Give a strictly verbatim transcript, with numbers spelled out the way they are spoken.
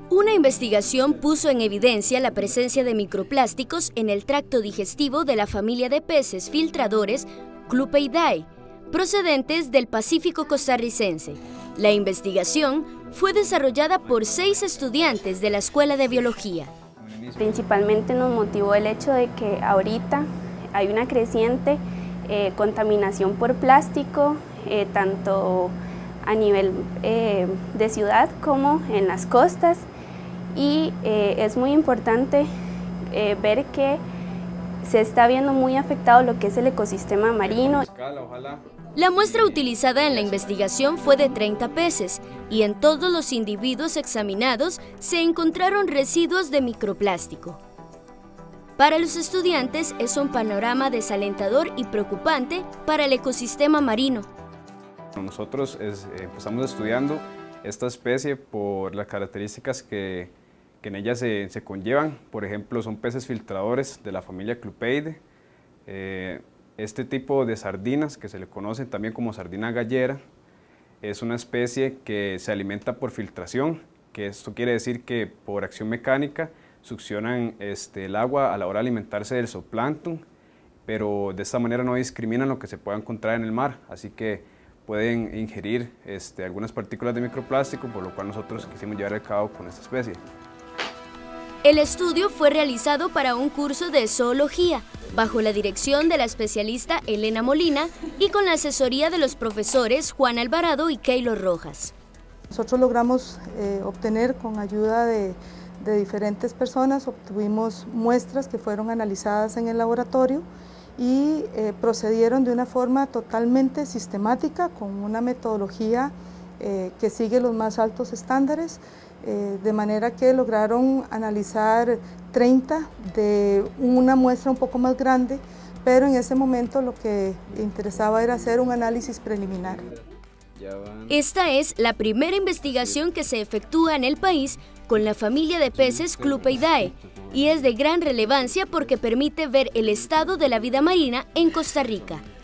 Una investigación puso en evidencia la presencia de microplásticos en el tracto digestivo de la familia de peces filtradores Clupeidae, procedentes del Pacífico costarricense. La investigación fue desarrollada por seis estudiantes de la Escuela de Biología. Principalmente nos motivó el hecho de que ahorita hay una creciente eh, contaminación por plástico, eh, tanto a nivel eh, de ciudad como en las costas, y eh, es muy importante eh, ver que se está viendo muy afectado lo que es el ecosistema marino. La muestra utilizada en la investigación fue de treinta peces y en todos los individuos examinados se encontraron residuos de microplástico. Para los estudiantes es un panorama desalentador y preocupante para el ecosistema marino. Nosotros es, eh, empezamos estudiando esta especie por las características que, que en ella se, se conllevan. Por ejemplo, son peces filtradores de la familia Clupeidae. Eh, este tipo de sardinas, que se le conoce también como sardina gallera, es una especie que se alimenta por filtración, que esto quiere decir que por acción mecánica succionan este, el agua a la hora de alimentarse del zooplancton, pero de esta manera no discriminan lo que se pueda encontrar en el mar, así que pueden ingerir este, algunas partículas de microplástico, por lo cual nosotros quisimos llevar a cabo con esta especie. El estudio fue realizado para un curso de zoología, bajo la dirección de la especialista Elena Molina y con la asesoría de los profesores Juan Alvarado y Keylor Rojas. Nosotros logramos eh, obtener con ayuda de, de diferentes personas, obtuvimos muestras que fueron analizadas en el laboratorio y eh, procedieron de una forma totalmente sistemática, con una metodología eh, que sigue los más altos estándares, eh, de manera que lograron analizar treinta de una muestra un poco más grande, pero en ese momento lo que interesaba era hacer un análisis preliminar. Esta es la primera investigación que se efectúa en el país con la familia de peces Clupeidae y es de gran relevancia porque permite ver el estado de la vida marina en Costa Rica.